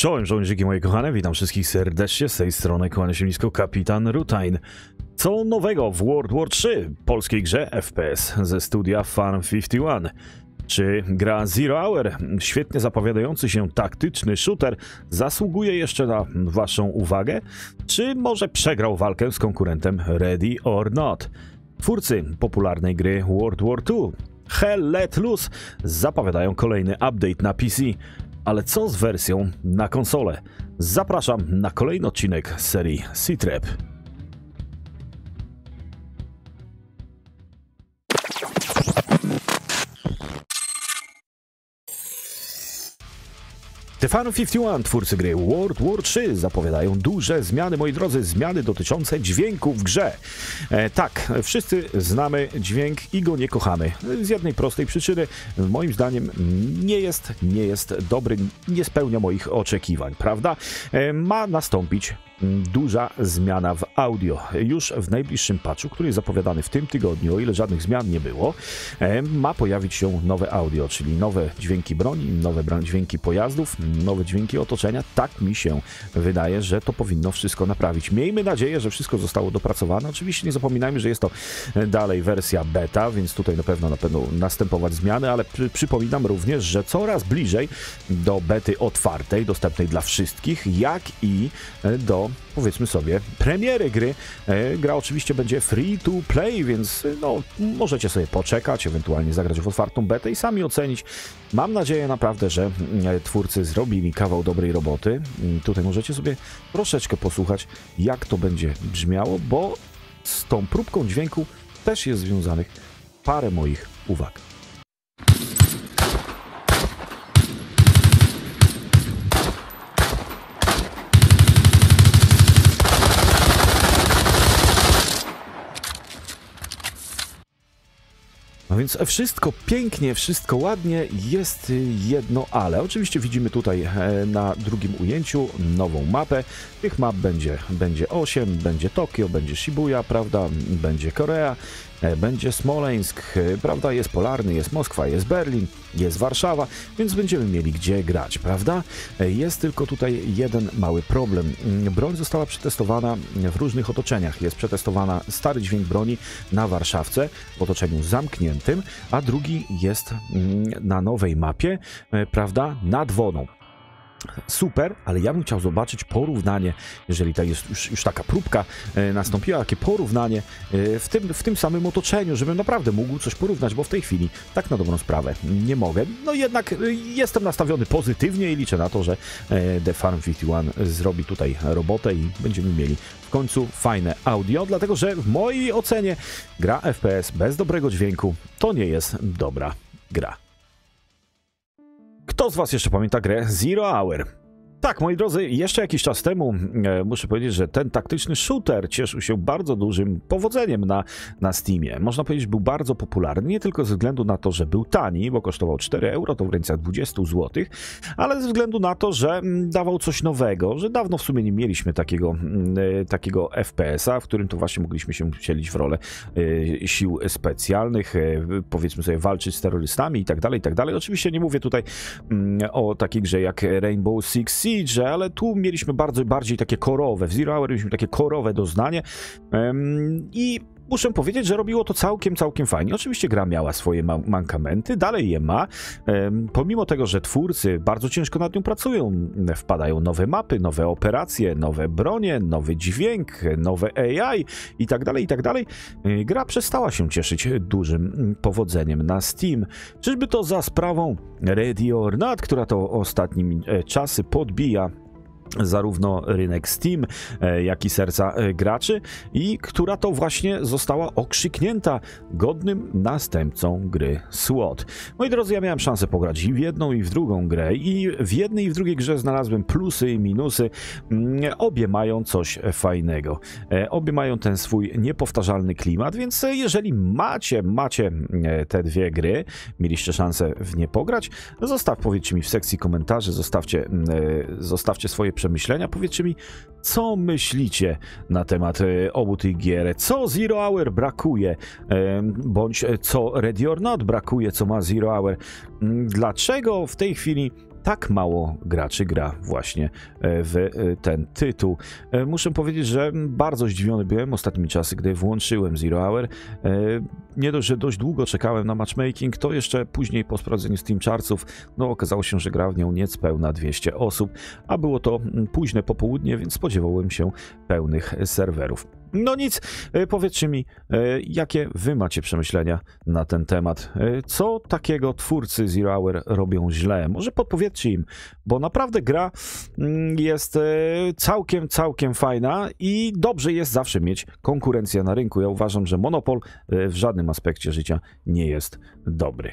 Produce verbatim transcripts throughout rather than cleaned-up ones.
Czołem żołnierzyki moje kochane, witam wszystkich serdecznie, z tej strony kłania się nisko kapitan Rutain. Co nowego w World War trzy, polskiej grze F P S ze studia Farm pięćdziesiąt jeden? Czy gra Zero Hour, świetnie zapowiadający się taktyczny shooter, zasługuje jeszcze na waszą uwagę? Czy może przegrał walkę z konkurentem Ready or Not? Twórcy popularnej gry World War dwa, Hell Let Loose, zapowiadają kolejny update na P C. Ale co z wersją na konsolę? Zapraszam na kolejny odcinek serii C-Trap. The Farm pięćdziesiąt jeden, twórcy gry World War trzy, zapowiadają duże zmiany, moi drodzy, zmiany dotyczące dźwięku w grze. E, tak, wszyscy znamy dźwięk i go nie kochamy. Z jednej prostej przyczyny, moim zdaniem, nie jest, nie jest dobry, nie spełnia moich oczekiwań, prawda? E, ma nastąpić duża zmiana w audio. Już w najbliższym patchu, który jest zapowiadany w tym tygodniu, o ile żadnych zmian nie było, ma pojawić się nowe audio, czyli nowe dźwięki broni, nowe dźwięki pojazdów, nowe dźwięki otoczenia. Tak mi się wydaje, że to powinno wszystko naprawić. Miejmy nadzieję, że wszystko zostało dopracowane. Oczywiście nie zapominajmy, że jest to dalej wersja beta, więc tutaj na pewno, na pewno następować zmiany, ale przy, przypominam również, że coraz bliżej do bety otwartej, dostępnej dla wszystkich, jak i do, powiedzmy sobie, premiery gry. E, gra oczywiście będzie free to play, więc no, możecie sobie poczekać, ewentualnie zagrać w otwartą betę i sami ocenić. Mam nadzieję naprawdę, że e, twórcy zrobili kawał dobrej roboty. I tutaj możecie sobie troszeczkę posłuchać, jak to będzie brzmiało, bo z tą próbką dźwięku też jest związanych parę moich uwag. No więc wszystko pięknie, wszystko ładnie, jest jedno ale. Oczywiście widzimy tutaj na drugim ujęciu nową mapę. Tych map będzie, będzie osiem, będzie Tokio, będzie Shibuya, prawda, będzie Korea, będzie Smoleńsk, prawda, jest Polarny, jest Moskwa, jest Berlin, jest Warszawa, więc będziemy mieli gdzie grać, prawda? Jest tylko tutaj jeden mały problem. Broń została przetestowana w różnych otoczeniach. Jest przetestowana stary dźwięk broni na Warszawce w otoczeniu zamkniętym, a drugi jest na nowej mapie, prawda, nad wodą. Super, ale ja bym chciał zobaczyć porównanie, jeżeli ta jest już, już taka próbka e, nastąpiła, takie porównanie e, w, tym, w tym samym otoczeniu, żebym naprawdę mógł coś porównać, bo w tej chwili tak na dobrą sprawę nie mogę. No jednak e, jestem nastawiony pozytywnie i liczę na to, że e, The Farm pięćdziesiąt jeden zrobi tutaj robotę i będziemy mieli w końcu fajne audio, dlatego że w mojej ocenie gra F P S bez dobrego dźwięku to nie jest dobra gra. Kto z was jeszcze pamięta grę Zero Hour? Tak, moi drodzy, jeszcze jakiś czas temu e, muszę powiedzieć, że ten taktyczny shooter cieszył się bardzo dużym powodzeniem na, na Steamie. Można powiedzieć, był bardzo popularny, nie tylko ze względu na to, że był tani, bo kosztował cztery euro, to w granicach dwadzieścia złotych, ale ze względu na to, że m, dawał coś nowego, że dawno w sumie nie mieliśmy takiego, m, takiego F P S a, w którym to właśnie mogliśmy się wcielić w rolę e, sił specjalnych, e, powiedzmy sobie, walczyć z terrorystami i tak dalej, i tak dalej. Oczywiście nie mówię tutaj m, o takiej grze jak Rainbow Six Siege, ale tu mieliśmy bardzo bardziej takie korowe, w Zero Hour mieliśmy takie korowe doznanie um, i muszę powiedzieć, że robiło to całkiem, całkiem fajnie. Oczywiście gra miała swoje ma mankamenty, dalej je ma. Um, pomimo tego, że twórcy bardzo ciężko nad nią pracują, wpadają nowe mapy, nowe operacje, nowe bronie, nowy dźwięk, nowe A I i tak dalej, i tak dalej. Gra przestała się cieszyć dużym powodzeniem na Steam. Czyżby to za sprawą Ready or Not, która to ostatnimi czasy podbija zarówno rynek Steam, jak i serca graczy i która to właśnie została okrzyknięta godnym następcą gry SWAT. Moi drodzy, ja miałem szansę pograć i w jedną, i w drugą grę i w jednej i w drugiej grze znalazłem plusy i minusy. Obie mają coś fajnego. Obie mają ten swój niepowtarzalny klimat, więc jeżeli macie, macie te dwie gry, mieliście szansę w nie pograć, zostaw, powiedzcie mi w sekcji komentarzy, zostawcie, zostawcie swoje przemyślenia. Powiedzcie mi, co myślicie na temat e, obu tych gier, co Zero Hour brakuje, e, bądź co Ready or Not brakuje, co ma Zero Hour. Dlaczego w tej chwili tak mało graczy gra właśnie w ten tytuł. Muszę powiedzieć, że bardzo zdziwiony byłem ostatnimi czasy, gdy włączyłem Zero Hour. Nie dość, że dość długo czekałem na matchmaking, to jeszcze później po sprawdzeniu Steam Chartsów, no okazało się, że gra w nią niespełna dwieście osób, a było to późne popołudnie, więc spodziewałem się pełnych serwerów. No nic, powiedzcie mi, jakie wy macie przemyślenia na ten temat? Co takiego twórcy Zero Hour robią źle? Może podpowiedzcie im, bo naprawdę gra jest całkiem, całkiem fajna i dobrze jest zawsze mieć konkurencję na rynku. Ja uważam, że monopol w żadnym aspekcie życia nie jest dobry.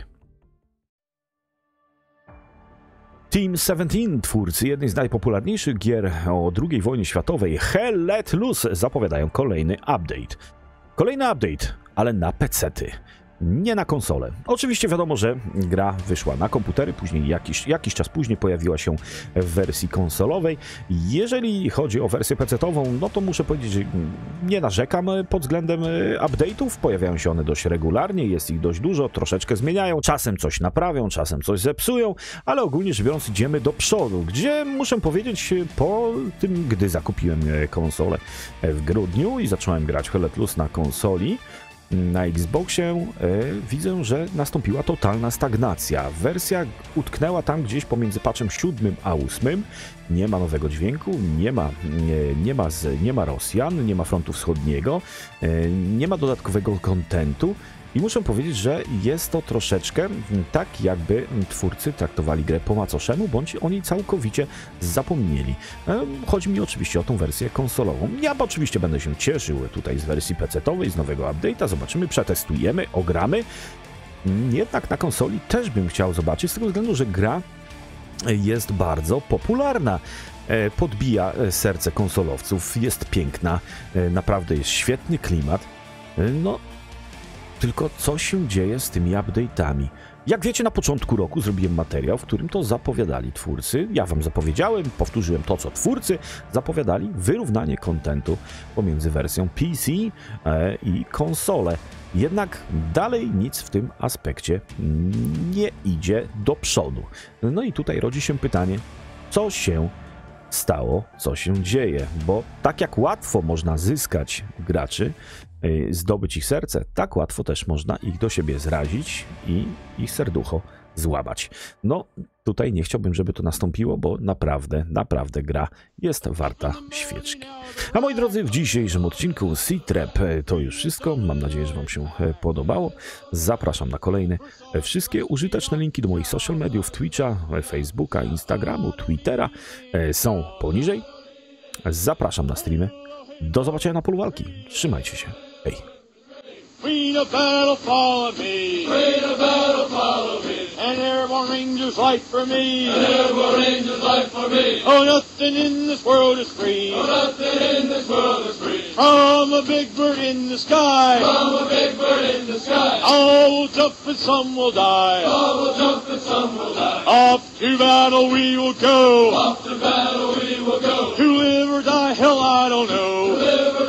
Team siedemnaście, twórcy jednej z najpopularniejszych gier o drugiej wojnie światowej, Hell Let Loose, zapowiadają kolejny update. Kolejny update, ale na pecety, nie na konsole. Oczywiście wiadomo, że gra wyszła na komputery, później jakiś, jakiś czas później pojawiła się w wersji konsolowej. Jeżeli chodzi o wersję pecetową, no to muszę powiedzieć, że nie narzekam pod względem update'ów. Pojawiają się one dość regularnie, jest ich dość dużo, troszeczkę zmieniają, czasem coś naprawią, czasem coś zepsują, ale ogólnie rzecz biorąc idziemy do przodu, gdzie muszę powiedzieć, po tym, gdy zakupiłem konsolę w grudniu i zacząłem grać Hell Let Loose na konsoli, na Xboxie e, widzę, że nastąpiła totalna stagnacja. Wersja utknęła tam gdzieś pomiędzy patchem siódmym a ósmym. Nie ma nowego dźwięku, nie ma, nie, nie ma, z, nie ma Rosjan, nie ma frontu wschodniego, e, nie ma dodatkowego kontentu. I muszę powiedzieć, że jest to troszeczkę tak, jakby twórcy traktowali grę po macoszemu, bądź oni całkowicie zapomnieli. Chodzi mi oczywiście o tą wersję konsolową. Ja oczywiście będę się cieszył tutaj z wersji pecetowej, z nowego update'a, zobaczymy, przetestujemy, ogramy. Jednak na konsoli też bym chciał zobaczyć, z tego względu, że gra jest bardzo popularna. Podbija serce konsolowców, jest piękna, naprawdę jest świetny klimat. No, tylko co się dzieje z tymi update'ami? Jak wiecie, na początku roku zrobiłem materiał, w którym to zapowiadali twórcy. Ja wam zapowiedziałem, powtórzyłem to, co twórcy zapowiadali, wyrównanie kontentu pomiędzy wersją P C e, i konsolę. Jednak dalej nic w tym aspekcie nie idzie do przodu. No i tutaj rodzi się pytanie, co się stało, co się dzieje, bo tak jak łatwo można zyskać graczy, zdobyć ich serce, tak łatwo też można ich do siebie zrazić i ich serducho złamać. No, tutaj nie chciałbym, żeby to nastąpiło, bo naprawdę, naprawdę gra jest warta świeczki. A moi drodzy, w dzisiejszym odcinku Seatrap to już wszystko. Mam nadzieję, że wam się podobało. Zapraszam na kolejne. Wszystkie użyteczne linki do moich social mediów, Twitcha, Facebooka, Instagramu, Twittera są poniżej. Zapraszam na streamy. Do zobaczenia na polu walki. Trzymajcie się. Hej. Queen of battle, follow me. Queen of battle, follow me. And airborne angels light for me. And airborne angels light for me. Oh, nothing in this world is free. Oh, nothing in this world is free. From a big bird in the sky. From a big bird in the sky. All will jump and some will die. All will jump and some will die. Off to battle we will go. Off to battle we will go. To live or die, hell I don't know. To live or